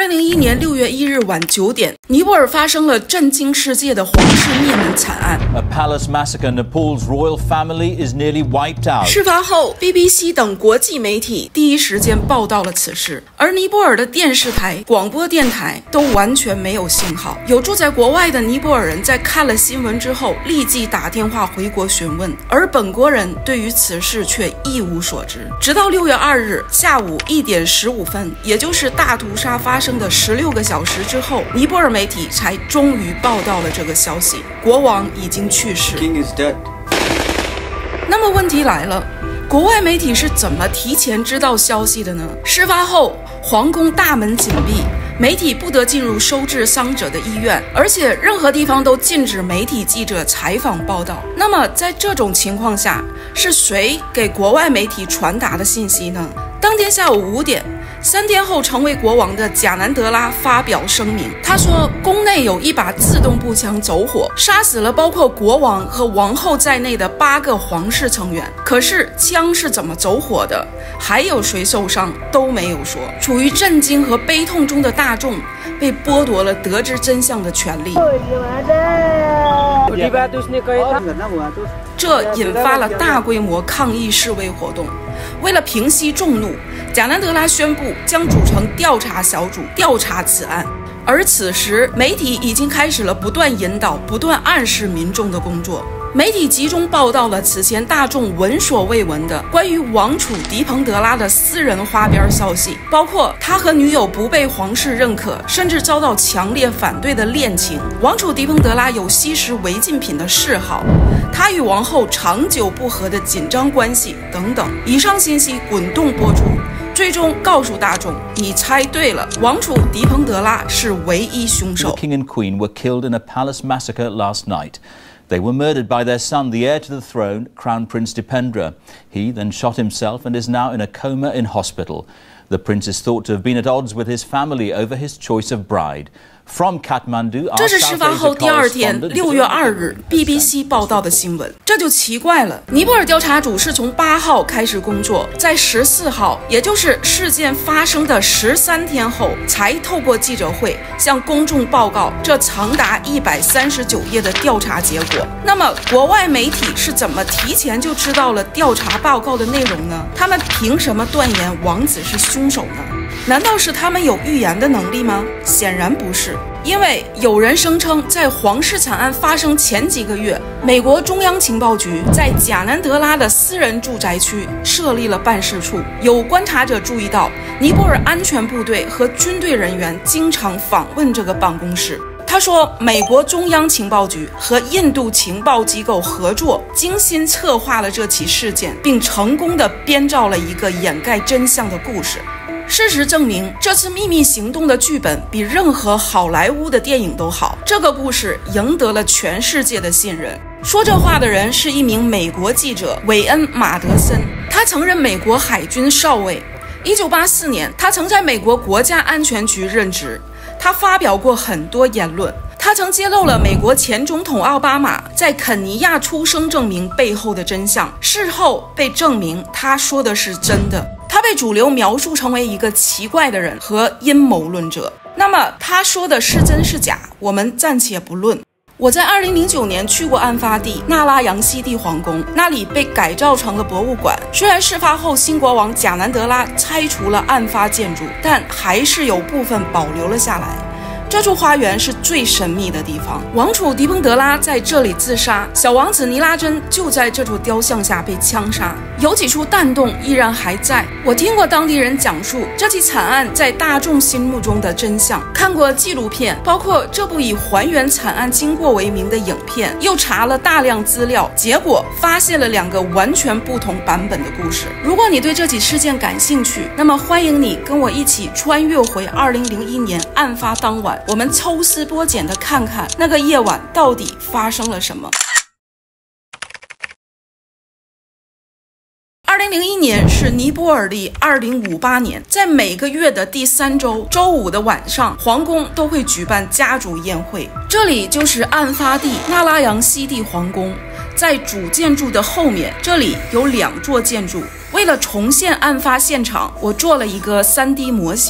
2001年6月1日晚9点，尼泊尔发生了震惊世界的皇室灭门惨案。 A palace massacre. Nepal's royal family is nearly wiped out. 事发后 ，BBC 等国际媒体第一时间报道了此事，而尼泊尔的电视台、广播电台都完全没有信号。有住在国外的尼泊尔人在看了新闻之后，立即打电话回国询问，而本国人对于此事却一无所知。直到6月2日下午1点15分，也就是大屠杀发生的16个小时之后，尼泊尔媒体才终于报道了这个消息：国王已经去世。 King is dead. 那么问题来了，国外媒体是怎么提前知道消息的呢？事发后，皇宫大门紧闭，媒体不得进入收治伤者的医院，而且任何地方都禁止媒体记者采访报道。那么在这种情况下，是谁给国外媒体传达的信息呢？当天下午5点，3天后成为国王的贾南德拉发表声明，他说宫内有一把自动步枪走火，杀死了包括国王和王后在内的8个皇室成员。可是枪是怎么走火的，还有谁受伤都没有说。处于震惊和悲痛中的大众被剥夺了得知真相的权利。这引发了大规模抗议示威活动。为了平息众怒，贾南德拉宣布将组成调查小组调查此案。而此时，媒体已经开始了不断引导、不断暗示民众的工作。媒体集中报道了此前大众闻所未闻的关于王储迪彭德拉的私人花边消息，包括他和女友不被皇室认可，甚至遭到强烈反对的恋情。王储迪彭德拉有吸食违禁品的嗜好，他与王后长久不和的紧张关系等等。以上信息滚动播出，最终告诉大众，你猜对了，王储迪彭德拉是唯一凶手。 The king and queen were killed in a palace massacre last night. They were murdered by their son, the heir to the throne, Crown Prince Dipendra. He then shot himself and is now in a coma in hospital. The prince is thought to have been at odds with his family over his choice of bride. From Kathmandu, 这是事发后第2天6月2日 BBC 报道的新闻。这就奇怪了，尼泊尔调查组是从8号开始工作，在14号，也就是事件发生的13天后，才透过记者会向公众报告这长达139页的调查结果。那么国外媒体是怎么提前就知道了调查报告的内容呢？他们凭什么断言王子是凶手呢？难道是他们有预言的能力吗？显然不是。因为有人声称，在皇室惨案发生前几个月，美国中央情报局在贾南德拉的私人住宅区设立了办事处。有观察者注意到，尼泊尔安全部队和军队人员经常访问这个办公室。他说，美国中央情报局和印度情报机构合作，精心策划了这起事件，并成功地编造了一个掩盖真相的故事。事实证明，这次秘密行动的剧本比任何好莱坞的电影都好。这个故事赢得了全世界的信任。说这话的人是一名美国记者韦恩·马德森，他曾任美国海军少尉。1984年，他曾在美国国家安全局任职。他发表过很多言论。他曾揭露了美国前总统奥巴马在肯尼亚出生证明背后的真相，事后被证明他说的是真的。他被主流描述成为一个奇怪的人和阴谋论者。那么他说的是真是假，我们暂且不论。我在2009年去过案发地纳拉扬西地皇宫，那里被改造成了博物馆。虽然事发后新国王贾南德拉拆除了案发建筑，但还是有部分保留了下来。这处花园是最神秘的地方。王储迪彭德拉在这里自杀，小王子尼拉珍就在这座雕像下被枪杀。有几处弹洞依然还在。我听过当地人讲述这起惨案在大众心目中的真相，看过纪录片，包括这部以还原惨案经过为名的影片，又查了大量资料，结果发现了2个完全不同版本的故事。如果你对这起事件感兴趣，那么欢迎你跟我一起穿越回2001年案发当晚，我们抽丝剥茧地看看那个夜晚到底发生了什么。2001年是尼泊尔历2058年，在每个月的第3周周五的晚上，皇宫都会举办家族宴会。这里就是案发地纳拉扬西地皇宫，在主建筑的后面，这里有2座建筑。为了重现案发现场，我做了一个3D 模型。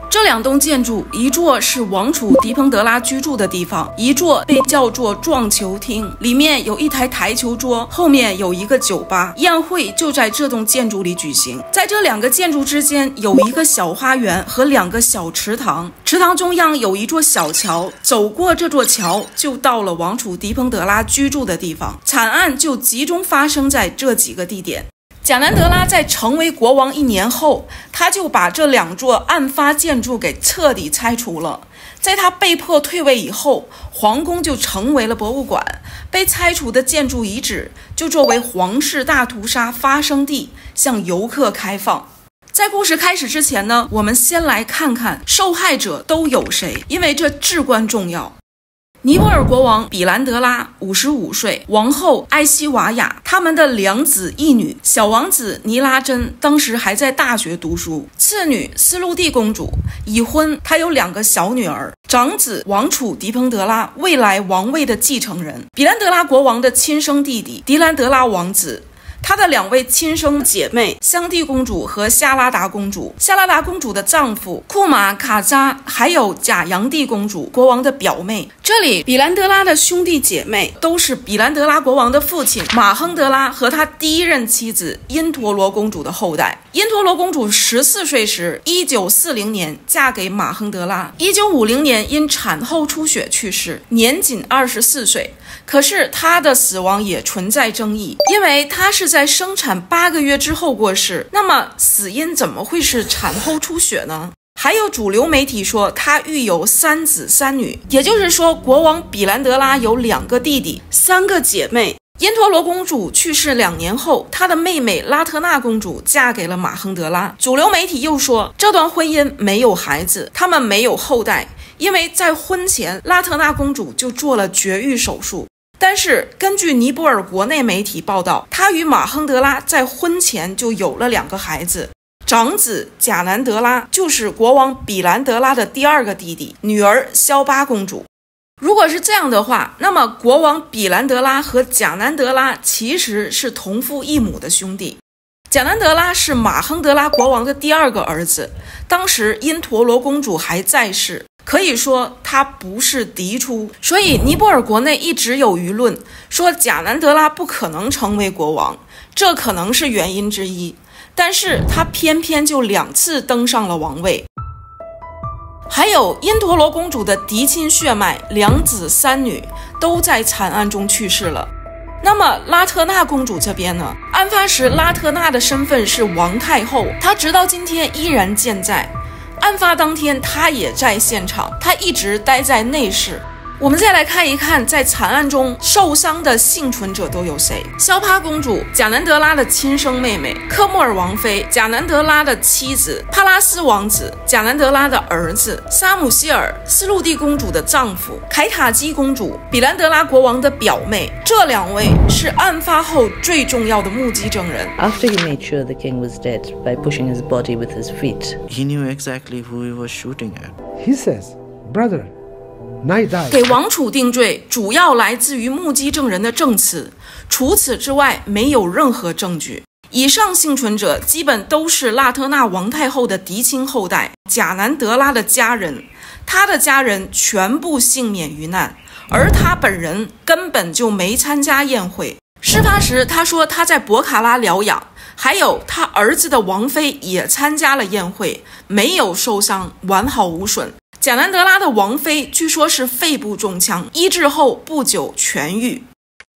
这2栋建筑，一座是王储迪彭德拉居住的地方，一座被叫做撞球厅，里面有一台台球桌，后面有一个酒吧，宴会就在这栋建筑里举行。在这2个建筑之间有一个小花园和2个小池塘，池塘中央有一座小桥，走过这座桥就到了王储迪彭德拉居住的地方。惨案就集中发生在这几个地点。贾南德拉在成为国王1年后，他就把这2座案发建筑给彻底拆除了。在他被迫退位以后，皇宫就成为了博物馆，被拆除的建筑遗址就作为皇室大屠杀发生地向游客开放。在故事开始之前呢，我们先来看看受害者都有谁，因为这至关重要。尼泊尔国王比兰德拉55岁，王后埃西瓦雅，他们的2子1女，小王子尼拉珍当时还在大学读书，次女斯陆蒂公主已婚，她有2个小女儿，长子王储迪彭德拉未来王位的继承人，比兰德拉国王的亲生弟弟迪兰德拉王子，她的2位亲生姐妹香蒂公主和夏拉达公主，夏拉达公主的丈夫库马卡扎，还有贾杨蒂公主，国王的表妹。这里比兰德拉的兄弟姐妹都是比兰德拉国王的父亲马亨德拉和他第1任妻子因陀罗公主的后代。因陀罗公主14岁时，1940年嫁给马亨德拉，1950年因产后出血去世，年仅24岁。可是她的死亡也存在争议，因为她是在生产8个月之后过世，那么死因怎么会是产后出血呢？还有主流媒体说他育有3子3女，也就是说国王比兰德拉有2个弟弟3个姐妹。因陀罗公主去世2年后，她的妹妹拉特纳公主嫁给了马亨德拉。主流媒体又说这段婚姻没有孩子，他们没有后代，因为在婚前拉特纳公主就做了绝育手术。但是根据尼泊尔国内媒体报道，她与马亨德拉在婚前就有了2个孩子，长子贾南德拉就是国王比兰德拉的第2个弟弟，女儿肖巴公主。如果是这样的话，那么国王比兰德拉和贾南德拉其实是同父异母的兄弟。贾南德拉是马亨德拉国王的第2个儿子，当时因陀罗公主还在世，可以说他不是嫡出，所以尼泊尔国内一直有舆论说贾南德拉不可能成为国王，这可能是原因之一。但是他偏偏就2次登上了王位。还有因陀罗公主的嫡亲血脉2子3女都在惨案中去世了。那么拉特纳公主这边呢？案发时拉特纳的身份是王太后，她直到今天依然健在。案发当天她也在现场，她一直待在内室。我们再来看一看在惨案中受伤的幸存者都有谁。肖帕公主，贾南德拉的亲生妹妹，科莫尔王妃，贾南德拉的妻子，帕拉斯王子，贾南德拉的儿子，沙姆希尔，斯陆蒂公主的丈夫，凯塔基公主，比兰德拉国王的表妹。这2位是案发后最重要的目击证人。 After he made sure the king was dead by pushing his body with his feet, he knew exactly who he was shooting at. He says, brother, 给王储定罪主要来自于目击证人的证词，除此之外没有任何证据。以上幸存者基本都是拉特纳王太后的嫡亲后代，贾南德拉的家人，他的家人全部幸免于难，而他本人根本就没参加宴会。事发时他说他在博卡拉疗养，还有他儿子的王妃也参加了宴会，没有受伤，完好无损。贾南德拉的王妃据说是肺部中枪，医治后不久痊愈。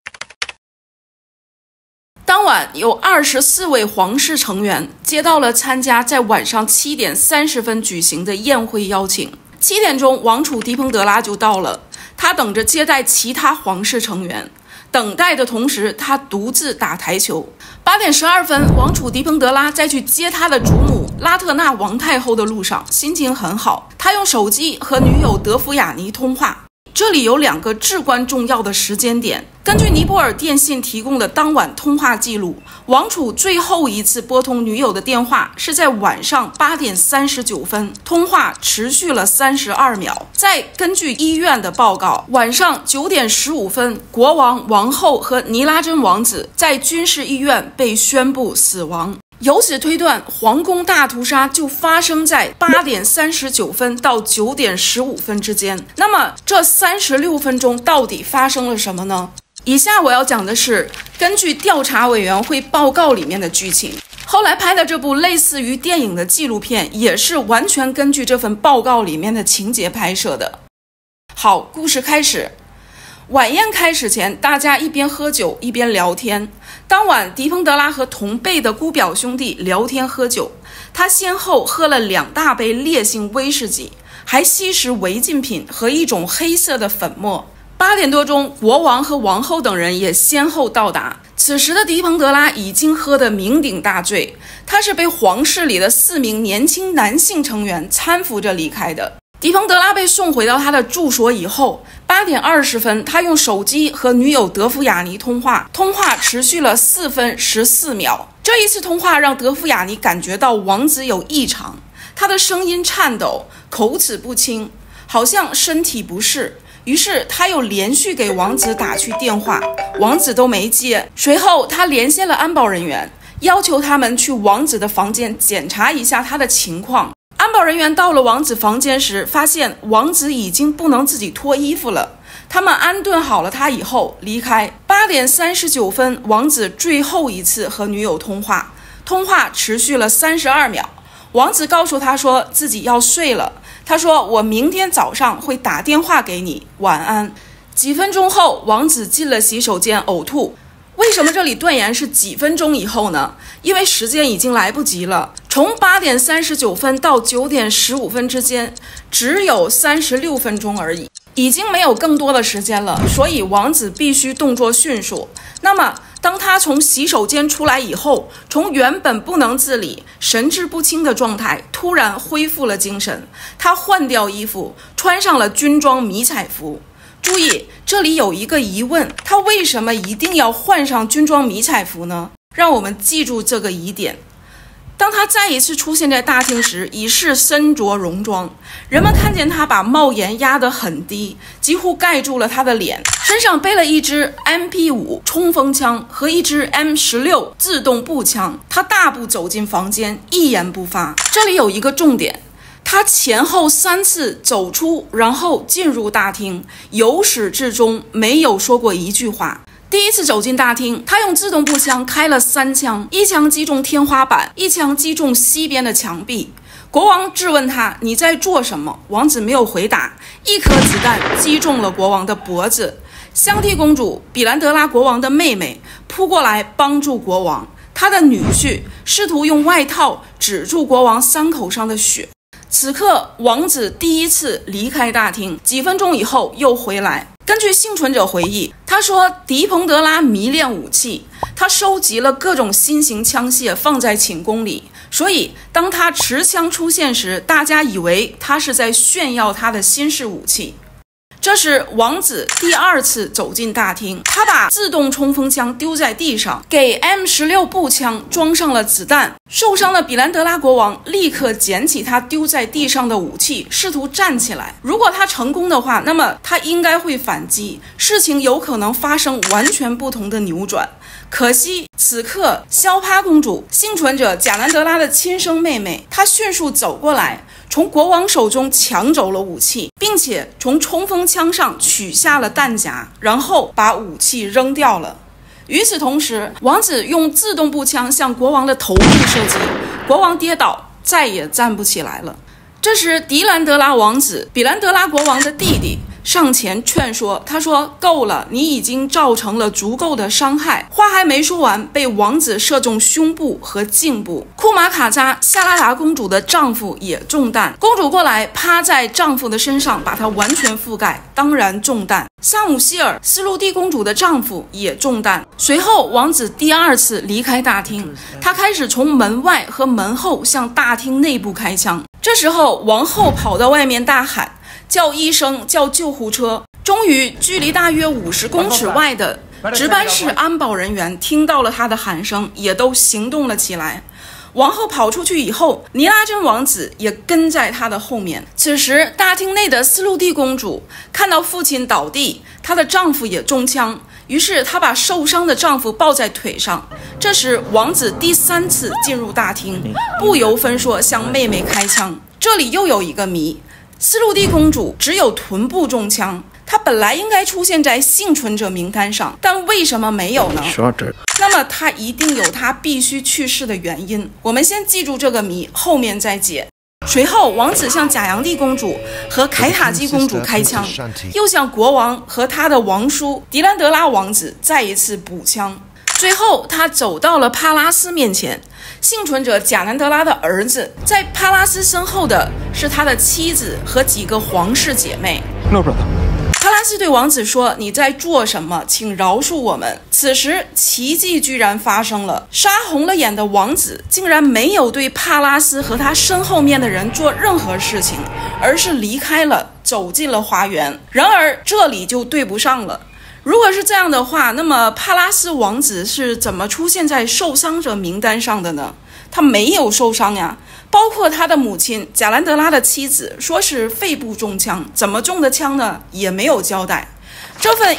当晚有24位皇室成员接到了参加在晚上7点30分举行的宴会邀请。7点钟，王储迪彭德拉就到了，他等着接待其他皇室成员。等待的同时，他独自打台球。8点12分，王储迪彭德拉在去接他的祖母拉特纳王太后的路上，心情很好。他用手机和女友德芙雅尼通话。这里有2个至关重要的时间点。根据尼泊尔电信提供的当晚通话记录，王储最后一次拨通女友的电话是在晚上8点39分，通话持续了32秒。再根据医院的报告，晚上9点15分，国王、王后和尼拉珍王子在军事医院被宣布死亡。 由此推断，皇宫大屠杀就发生在8点39分到9点15分之间。那么这36分钟到底发生了什么呢？以下我要讲的是根据调查委员会报告里面的剧情。后来拍的这部类似于电影的纪录片，也是完全根据这份报告里面的情节拍摄的。好，故事开始。晚宴开始前，大家一边喝酒一边聊天。当晚，狄彭德拉和同辈的姑表兄弟聊天喝酒，他先后喝了2大杯烈性威士忌，还吸食违禁品和一种黑色的粉末。8点多钟，国王和王后等人也先后到达。此时的狄彭德拉已经喝得酩酊大醉，他是被皇室里的4名年轻男性成员搀扶着离开的。狄彭德拉被送回到他的住所以后，8点20分，他用手机和女友德芙雅尼通话，通话持续了4分14秒。这一次通话让德芙雅尼感觉到王子有异常，他的声音颤抖，口齿不清，好像身体不适。于是他又连续给王子打去电话，王子都没接。随后他连线了安保人员，要求他们去王子的房间检查一下他的情况。安保人员到了王子房间时，发现王子已经不能自己脱衣服了。他们安顿好了他以后离开。8点39分，王子最后一次和女友通话，通话持续了32秒。王子告诉他说自己要睡了，他说我明天早上会打电话给你，晚安。几分钟后，王子进了洗手间呕吐。为什么这里断言是几分钟以后呢？因为时间已经来不及了。从8点39分到9点15分之间，只有36分钟而已，已经没有更多的时间了，所以王子必须动作迅速。那么当他从洗手间出来以后，从原本不能自理、神志不清的状态突然恢复了精神，他换掉衣服，穿上了军装迷彩服。注意，这里有一个疑问，他为什么一定要换上军装迷彩服呢？让我们记住这个疑点。当他再一次出现在大厅时，已是身着戎装，人们看见他把帽檐压得很低，几乎盖住了他的脸，身上背了一支 MP5 冲锋枪和一支 M16 自动步枪。他大步走进房间，一言不发。这里有一个重点，他前后3次走出，然后进入大厅，由始至终没有说过一句话。第一次走进大厅，他用自动步枪开了3枪，一枪击中天花板，一枪击中西边的墙壁。国王质问他你在做什么，王子没有回答，一颗子弹击中了国王的脖子。香缇公主比兰德拉国王的妹妹扑过来帮助国王，她的女婿试图用外套止住国王伤口上的血。此刻王子第一次离开大厅，几分钟以后又回来。根据幸存者回忆，他说狄彭德拉迷恋武器，他收集了各种新型枪械放在寝宫里，所以当他持枪出现时，大家以为他是在炫耀他的新式武器。这时王子第2次走进大厅，他把自动冲锋枪丢在地上，给 M16 步枪装上了子弹。受伤的比兰德拉国王立刻捡起他丢在地上的武器，试图站起来。如果他成功的话，那么他应该会反击，事情有可能发生完全不同的扭转。可惜此刻肖帕公主，幸存者贾兰德拉的亲生妹妹，她迅速走过来，从国王手中抢走了武器，并且从冲锋枪上取下了弹夹，然后把武器扔掉了。与此同时，王子用自动步枪向国王的头部射击，国王跌倒，再也站不起来了。这时迪兰德拉王子，比兰德拉国王的弟弟，上前劝说，他说够了，你已经造成了足够的伤害。话还没说完，被王子射中胸部和颈部。库玛卡扎夏拉达公主的丈夫也中弹，公主过来趴在丈夫的身上，把他完全覆盖，当然中弹。萨姆希尔斯路蒂公主的丈夫也中弹。随后王子第2次离开大厅，他开始从门外和门后向大厅内部开枪。这时候王后跑到外面大喊，叫医生，叫救护车。终于距离大约50公尺外的值班室安保人员听到了他的喊声，也都行动了起来。 王后跑出去以后，尼拉珍王子也跟在她的后面。此时大厅内的斯陆蒂公主看到父亲倒地，她的丈夫也中枪，于是她把受伤的丈夫抱在腿上。这时王子第3次进入大厅，不由分说向妹妹开枪。这里又有一个谜，斯陆蒂公主只有臀部中枪，她本来应该出现在幸存者名单上，但为什么没有呢？ Shorter. 那么她一定有她必须去世的原因。我们先记住这个谜，后面再解。随后王子向贾阳帝公主和凯塔基公主开枪，又向国王和他的王叔迪兰德拉王子再一次补枪。最后他走到了帕拉斯面前，幸存者贾兰德拉的儿子，在帕拉斯身后的是他的妻子和几个皇室姐妹。 No, brother. 帕拉斯对王子说：“你在做什么？请饶恕我们。”此时奇迹居然发生了，杀红了眼的王子竟然没有对帕拉斯和他身后面的人做任何事情，而是离开了，走进了花园。然而这里就对不上了，如果是这样的话，那么帕拉斯王子是怎么出现在受伤者名单上的呢？他没有受伤呀，包括他的母亲贾兰德拉的妻子说是肺部中枪，怎么中的枪呢？也没有交代。这份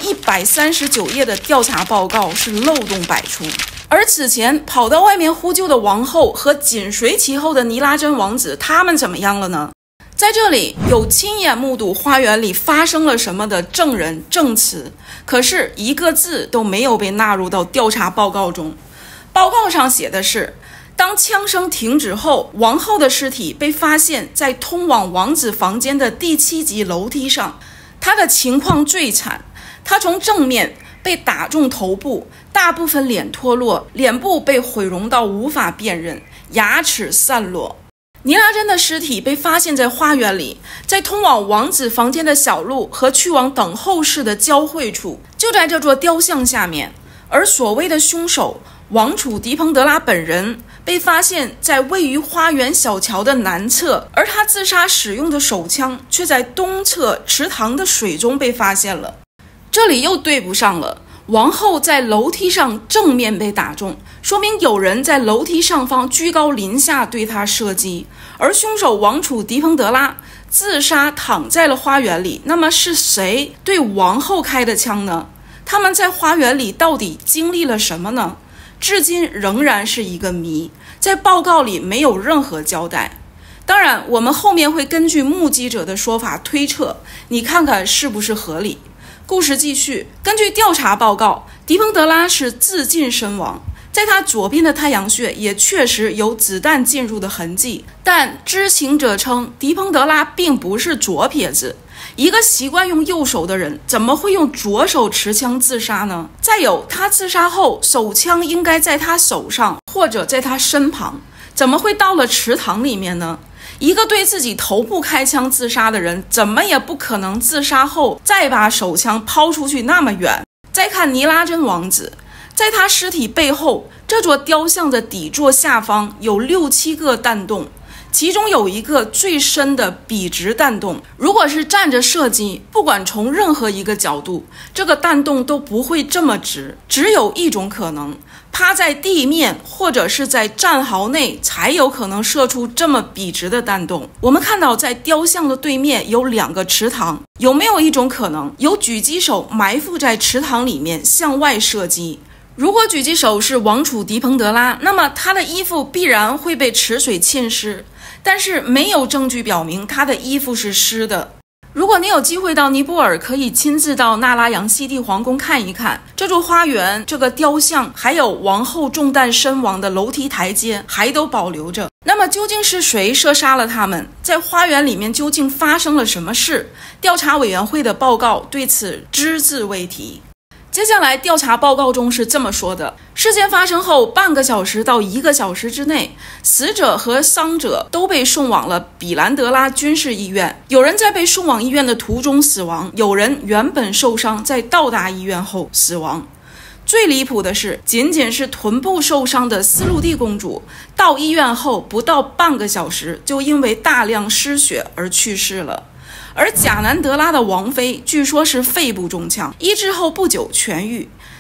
139页的调查报告是漏洞百出。而此前跑到外面呼救的王后和紧随其后的尼拉珍王子，他们怎么样了呢？在这里有亲眼目睹花园里发生了什么的证人证词，可是一个字都没有被纳入到调查报告中。报告上写的是，当枪声停止后，王后的尸体被发现在通往王子房间的第7级楼梯上。她的情况最惨，她从正面被打中头部，大部分脸脱落，脸部被毁容到无法辨认，牙齿散落。尼拉珍的尸体被发现在花园里，在通往王子房间的小路和去往等候室的交汇处，就在这座雕像下面。而所谓的凶手王储迪彭德拉本人被发现在位于花园小桥的南侧，而他自杀使用的手枪却在东侧池塘的水中被发现了。这里又对不上了，王后在楼梯上正面被打中，说明有人在楼梯上方居高临下对他射击，而凶手王储迪彭德拉自杀躺在了花园里。那么是谁对王后开的枪呢？他们在花园里到底经历了什么呢？至今仍然是一个谜，在报告里没有任何交代。当然我们后面会根据目击者的说法推测，你看看是不是合理。故事继续，根据调查报告，迪彭德拉是自尽身亡，在他左边的太阳穴也确实有子弹进入的痕迹，但知情者称迪彭德拉并不是左撇子，一个习惯用右手的人怎么会用左手持枪自杀呢？再有，他自杀后手枪应该在他手上或者在他身旁，怎么会到了池塘里面呢？一个对自己头部开枪自杀的人，怎么也不可能自杀后再把手枪抛出去那么远。再看尼拉珍王子，在他尸体背后，这座雕像的底座下方有6、7个弹洞，其中有一个最深的笔直弹洞。如果是站着射击，不管从任何一个角度，这个弹洞都不会这么直。只有一种可能，趴在地面或者是在战壕内才有可能射出这么笔直的弹洞。我们看到在雕像的对面有2个池塘，有没有一种可能，有狙击手埋伏在池塘里面向外射击？如果狙击手是王储迪彭德拉，那么他的衣服必然会被池水浸湿，但是没有证据表明他的衣服是湿的。如果你有机会到尼泊尔，可以亲自到纳拉扬西帝皇宫看一看，这座花园、这个雕像还有王后中弹身亡的楼梯台阶还都保留着。那么究竟是谁射杀了他们？在花园里面究竟发生了什么事？调查委员会的报告对此只字未提。接下来调查报告中是这么说的：事件发生后半个小时到1个小时之内，死者和伤者都被送往了比兰德拉军事医院，有人在被送往医院的途中死亡，有人原本受伤在到达医院后死亡。最离谱的是，仅仅是臀部受伤的斯陆蒂公主到医院后不到半个小时就因为大量失血而去世了。而贾南德拉的王妃据说是肺部中枪，医治后不久痊愈。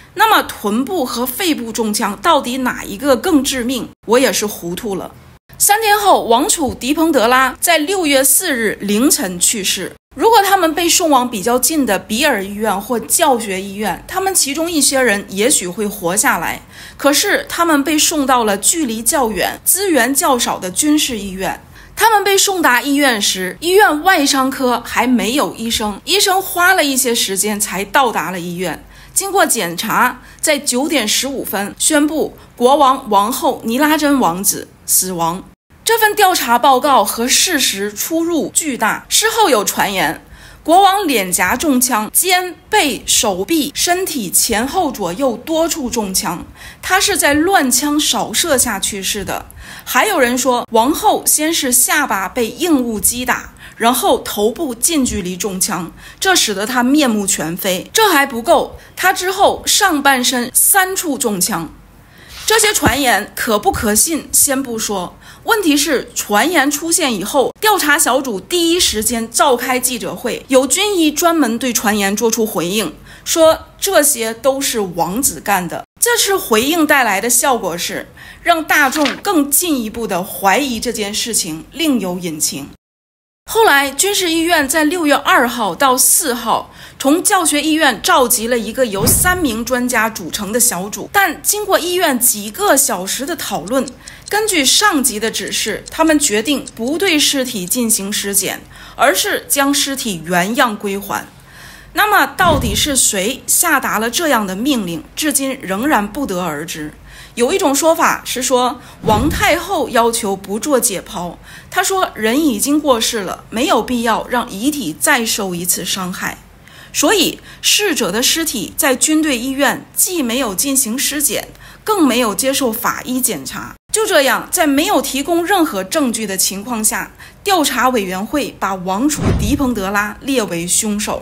那么臀部和肺部中枪到底哪一个更致命？我也是糊涂了。3天后，王储狄彭德拉在6月4日凌晨去世。如果他们被送往比较近的比尔医院或教学医院，他们其中一些人也许会活下来。可是他们被送到了距离较远、资源较少的军事医院。他们被送达医院时，医院外伤科还没有医生，医生花了一些时间才到达了医院。经过检查，在9点15分宣布国王、王后尼拉珍王子死亡。这份调查报告和事实出入巨大。事后有传言，国王脸颊中枪，肩、背、手臂、身体前后左右多处中枪，他是在乱枪扫射下去世的。还有人说，王后先是下巴被硬物击打，然后头部近距离中枪，这使得她面目全非。这还不够，她之后上半身3处中枪。这些传言可不可信先不说，问题是传言出现以后，调查小组第一时间召开记者会，有军医专门对传言做出回应，说这些都是王子干的。这次回应带来的效果是让大众更进一步的怀疑这件事情另有隐情。后来军事医院在6月2号到4号从教学医院召集了一个由3名专家组成的小组，但经过医院几个小时的讨论，根据上级的指示，他们决定不对尸体进行尸检，而是将尸体原样归还。那么到底是谁下达了这样的命令，至今仍然不得而知。有一种说法是说，王太后要求不做解剖，她说人已经过世了，没有必要让遗体再受一次伤害。所以逝者的尸体在军队医院既没有进行尸检，更没有接受法医检查。就这样，在没有提供任何证据的情况下，调查委员会把王储狄彭德拉列为凶手。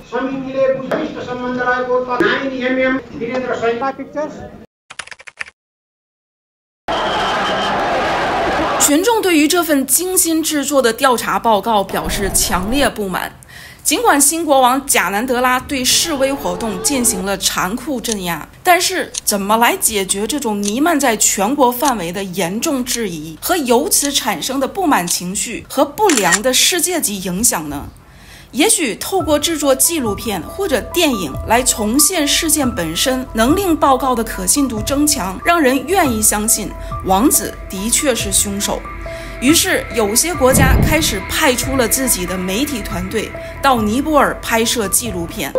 群众对于这份精心制作的调查报告表示强烈不满。尽管新国王贾南德拉对示威活动进行了残酷镇压，但是怎么来解决这种弥漫在全国范围的严重质疑和由此产生的不满情绪和不良的世界级影响呢？也许透过制作纪录片或者电影来重现事件本身，能令报告的可信度增强，让人愿意相信王子的确是凶手。于是有些国家开始派出了自己的媒体团队到尼泊尔拍摄纪录片。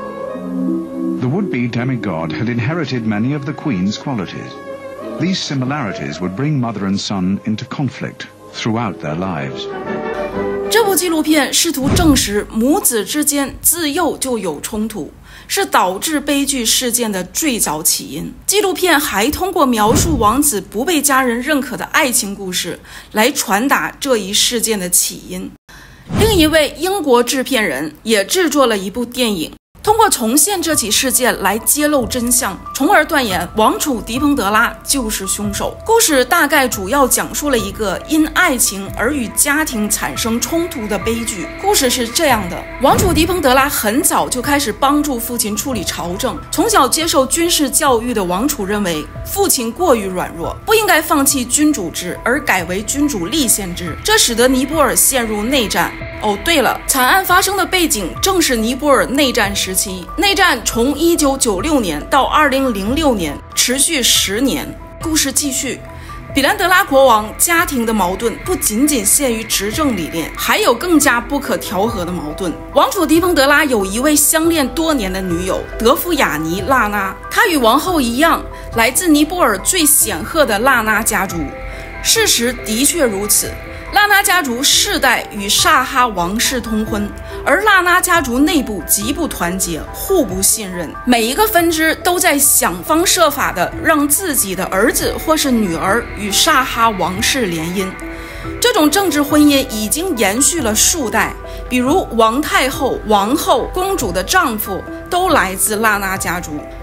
The would-be demigod had inherited many of the Queen's qualities. These similarities would bring mother and son into conflict throughout their lives. 这部纪录片试图证实母子之间自幼就有冲突，是导致悲剧事件的最早起因。纪录片还通过描述王子不被家人认可的爱情故事来传达这一事件的起因。另一位英国制片人也制作了一部电影，通过重现这起事件来揭露真相，从而断言王储狄彭德拉就是凶手。故事大概主要讲述了一个因爱情而与家庭产生冲突的悲剧。故事是这样的，王储狄彭德拉很早就开始帮助父亲处理朝政。从小接受军事教育的王储认为父亲过于软弱，不应该放弃君主制而改为君主立宪制，这使得尼泊尔陷入内战。哦，对了，惨案发生的背景正是尼泊尔内战时期。内战从1996年到2006年，持续10年。故事继续，比兰德拉国王家庭的矛盾不仅仅限于执政理念，还有更加不可调和的矛盾。王储狄彭德拉有一位相恋多年的女友德夫雅尼·拉纳，她与王后一样，来自尼泊尔最显赫的拉纳家族。事实的确如此。拉纳家族世代与萨哈王室通婚，而拉纳家族内部极不团结，互不信任，每一个分支都在想方设法地让自己的儿子或是女儿与萨哈王室联姻。这种政治婚姻已经延续了数代，比如王太后、王后、公主的丈夫都来自拉纳家族。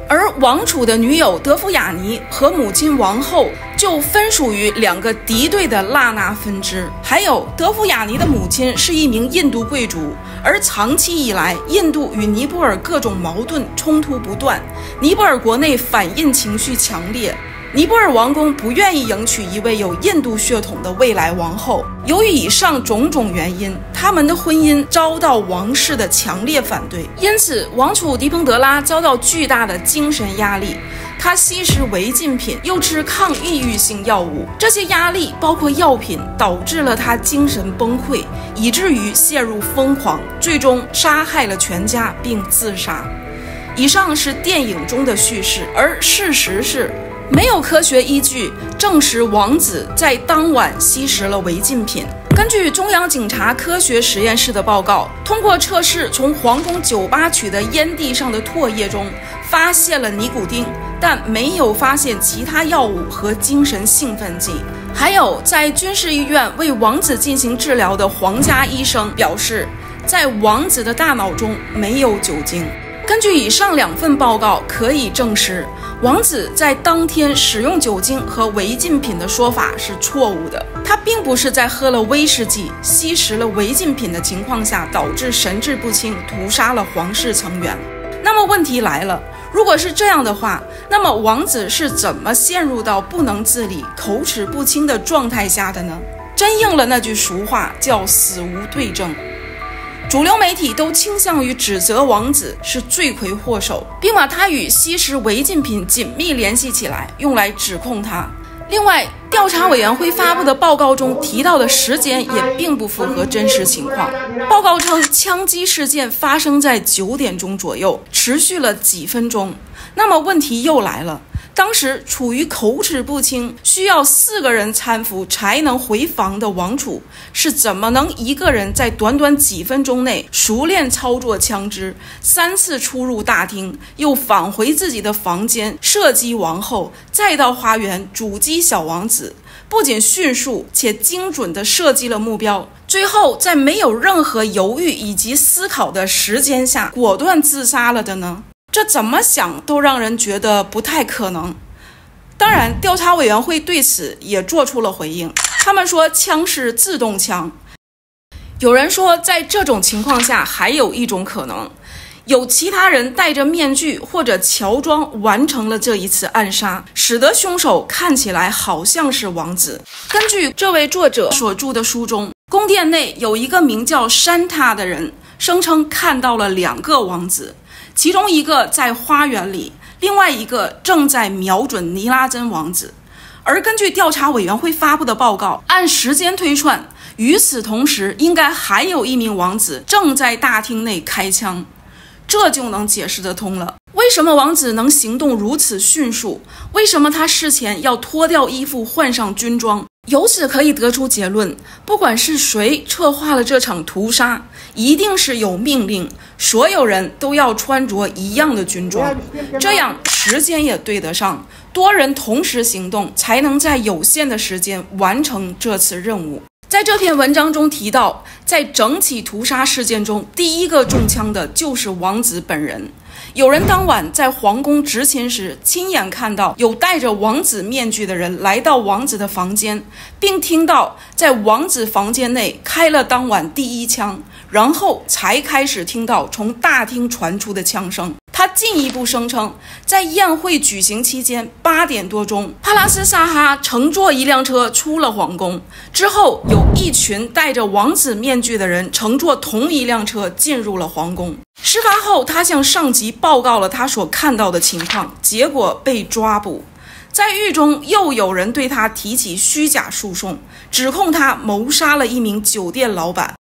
而王储的女友德芙雅尼和母亲王后就分属于2个敌对的拉纳分支。还有德芙雅尼的母亲是一名印度贵族，而长期以来印度与尼泊尔各种矛盾冲突不断，尼泊尔国内反印情绪强烈，尼泊尔王宫不愿意迎娶一位有印度血统的未来王后。由于以上种种原因，他们的婚姻遭到王室的强烈反对，因此王储迪彭德拉遭到巨大的精神压力。他吸食违禁品，又吃抗抑郁性药物，这些压力包括药品导致了他精神崩溃，以至于陷入疯狂，最终杀害了全家并自杀。以上是电影中的叙事，而事实是没有科学依据证实王子在当晚吸食了违禁品。根据中央警察科学实验室的报告，通过测试从皇宫酒吧取得烟蒂上的唾液中发现了尼古丁，但没有发现其他药物和精神兴奋剂。还有在军事医院为王子进行治疗的皇家医生表示，在王子的大脑中没有酒精。根据以上2份报告可以证实，王子在当天使用酒精和违禁品的说法是错误的。他并不是在喝了威士忌、吸食了违禁品的情况下导致神志不清，屠杀了皇室成员。那么问题来了，如果是这样的话，那么王子是怎么陷入到不能自理、口齿不清的状态下的呢？真应了那句俗话，叫死无对证。主流媒体都倾向于指责王子是罪魁祸首，并把他与吸食违禁品紧密联系起来，用来指控他。另外，调查委员会发布的报告中提到的时间也并不符合真实情况。报告称，枪击事件发生在9点钟左右，持续了几分钟。那么问题又来了，当时处于口齿不清，需要4个人搀扶才能回房的王储，是怎么能一个人在短短几分钟内熟练操作枪支，3次出入大厅，又返回自己的房间，射击王后，再到花园阻击小王子？不仅迅速且精准地射击了目标，最后在没有任何犹豫以及思考的时间下果断自杀了的呢？这怎么想都让人觉得不太可能。当然，调查委员会对此也做出了回应，他们说枪是自动枪。有人说，在这种情况下还有一种可能，有其他人戴着面具或者乔装完成了这一次暗杀，使得凶手看起来好像是王子。根据这位作者所著的书中，宫殿内有一个名叫山塔的人，声称看到了2个王子，其中一个在花园里，另外一个正在瞄准尼拉珍王子。而根据调查委员会发布的报告，按时间推算，与此同时应该还有一名王子正在大厅内开枪。这就能解释得通了，为什么王子能行动如此迅速？为什么他事前要脱掉衣服换上军装？由此可以得出结论，不管是谁策划了这场屠杀，一定是有命令，所有人都要穿着一样的军装，这样时间也对得上，多人同时行动，才能在有限的时间完成这次任务。在这篇文章中提到，在整起屠杀事件中，第一个中枪的就是王子本人。有人当晚在皇宫执勤时，亲眼看到有戴着王子面具的人来到王子的房间，并听到在王子房间内开了当晚第一枪，然后才开始听到从大厅传出的枪声。他进一步声称，在宴会举行期间8点多钟，帕拉斯萨哈乘坐一辆车出了皇宫，之后有一群戴着王子面具的人乘坐同一辆车进入了皇宫。事发后，他向上级报告了他所看到的情况，结果被抓捕。在狱中，又有人对他提起虚假诉讼，指控他谋杀了一名酒店老板。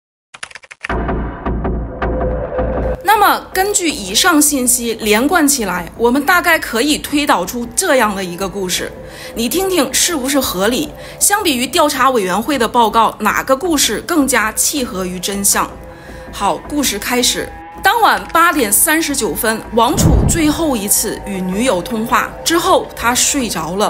那么根据以上信息连贯起来，我们大概可以推导出这样的一个故事，你听听是不是合理？相比于调查委员会的报告，哪个故事更加契合于真相？好，故事开始。当晚8点39分，王储最后一次与女友通话之后，他睡着了。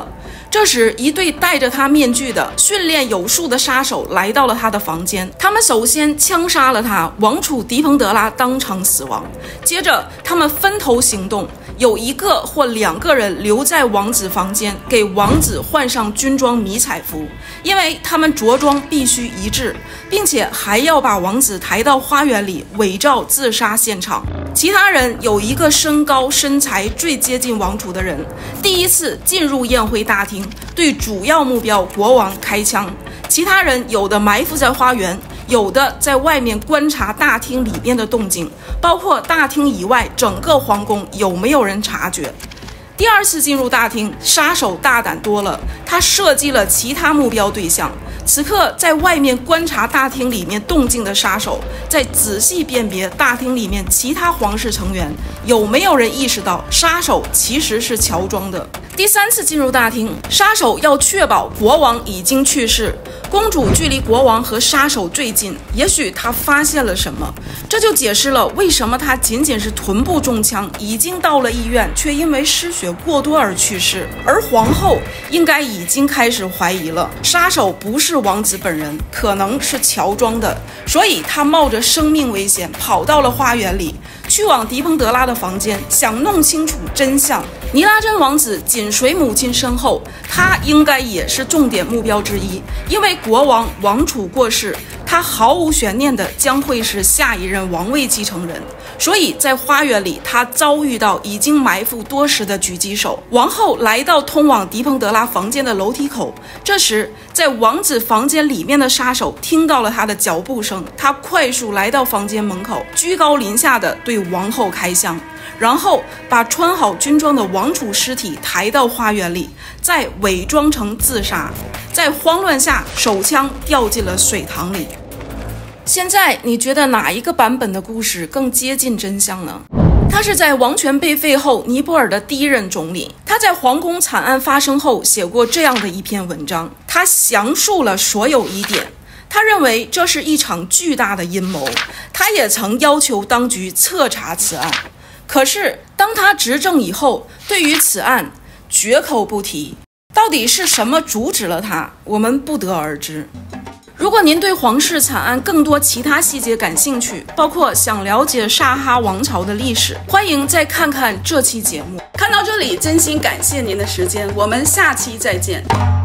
这时，一对戴着他面具的、训练有素的杀手来到了他的房间。他们首先枪杀了他，王储狄彭德拉当场死亡。接着，他们分头行动，有1个或2个人留在王子房间，给王子换上军装迷彩服，因为他们着装必须一致，并且还要把王子抬到花园里，伪造自杀现场。其他人有1个身高身材最接近王储的人，第一次进入宴会大厅，对主要目标国王开枪。其他人有的埋伏在花园，有的在外面观察大厅里面的动静，包括大厅以外整个皇宫有没有人察觉。第2次进入大厅，杀手大胆多了，他设计了其他目标对象。此刻在外面观察大厅里面动静的杀手，在仔细辨别大厅里面其他皇室成员有没有人意识到杀手其实是乔装的。第3次进入大厅，杀手要确保国王已经去世，公主距离国王和杀手最近，也许他发现了什么，这就解释了为什么他仅仅是臀部中枪，已经到了医院，却因为失血过多而去世。而皇后应该已经开始怀疑了，杀手不是王子本人，可能是乔装的，所以他冒着生命危险跑到了花园里，去往狄彭德拉的房间，想弄清楚真相。尼拉珍王子紧随母亲身后，他应该也是重点目标之一，因为国王王储过世，他毫无悬念的将会是下一任王位继承人。所以在花园里，他遭遇到已经埋伏多时的狙击手。王后来到通往狄彭德拉房间的楼梯口，这时在王子房间里面的杀手听到了他的脚步声，他快速来到房间门口，居高临下的对王后开枪，然后把穿好军装的王储尸体抬到花园里，再伪装成自杀，在慌乱下手枪掉进了水塘里。现在你觉得哪一个版本的故事更接近真相呢？他是在王权被废后，尼泊尔的第1任总理。他在皇宫惨案发生后写过这样的一篇文章，他详述了所有疑点。他认为这是一场巨大的阴谋，他也曾要求当局彻查此案。可是当他执政以后，对于此案绝口不提。到底是什么阻止了他，我们不得而知。如果您对皇室惨案更多其他细节感兴趣，包括想了解萨哈王朝的历史，欢迎再看看这期节目。看到这里，真心感谢您的时间，我们下期再见。